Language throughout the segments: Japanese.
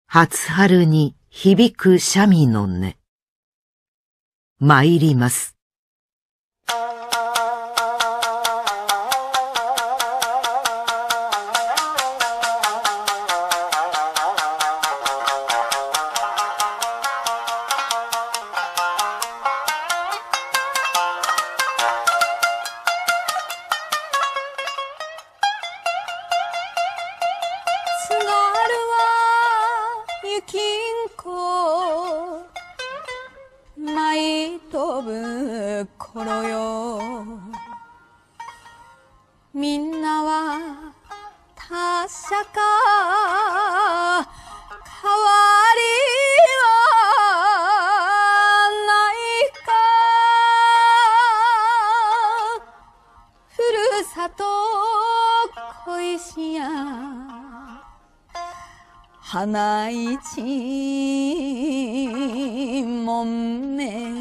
初春に響く三味の音。参ります。 津軽は雪んこ舞い飛ぶ頃よ、みんなは確か変わりはないか、ふるさと恋しや花一もんめ、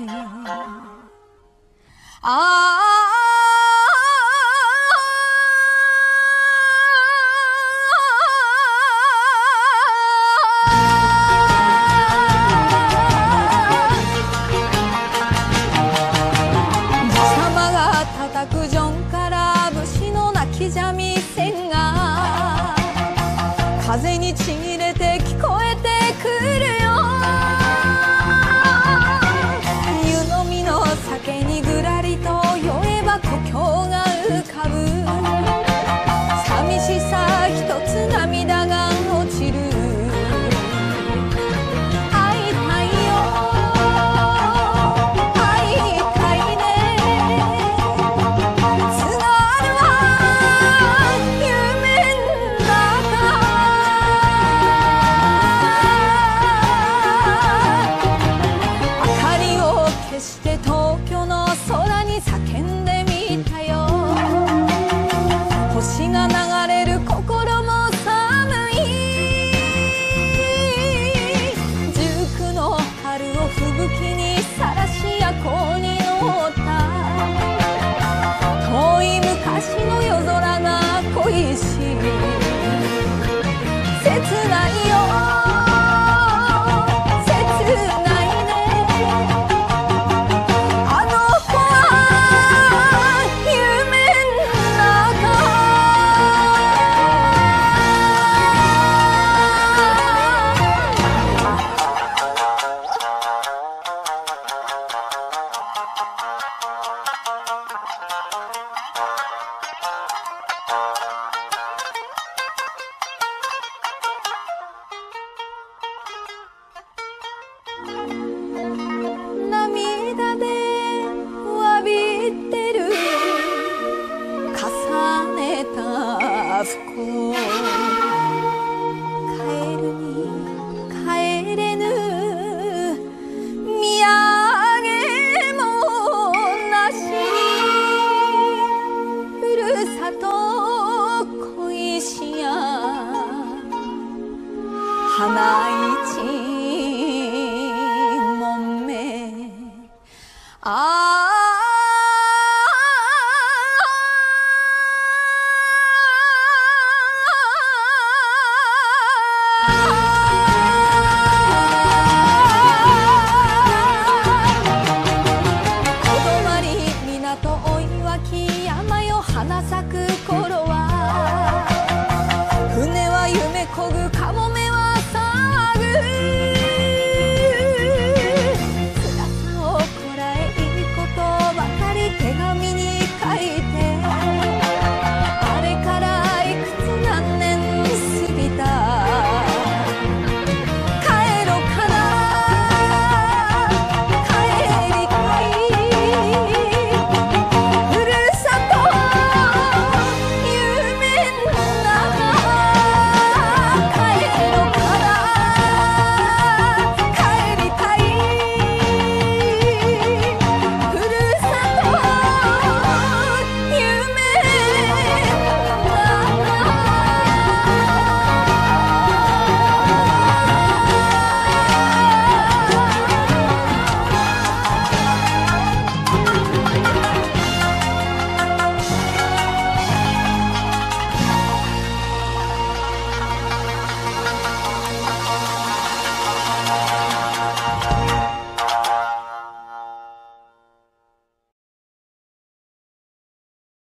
じさまが叩くジョンから節の泣き三味線が風にちぎれて聞こえてくるよ、湯飲みの酒にぐらりと酔えば故郷が浮かぶ、寂しさ一つ涙が落ちる、会いたいよ会いたいね、津軽は夢ん中、明かりを消して東京の空に叫んでみたよ、星が流れる心も寒い、19の春を吹雪にさらし夜行に乗った、遠い昔の夜空が恋しい、切ないよ切ないね、あの子は夢ん中、涙で詫びてる重ねた不幸、帰るに帰れぬ土産もなし、ふるさと恋しや花一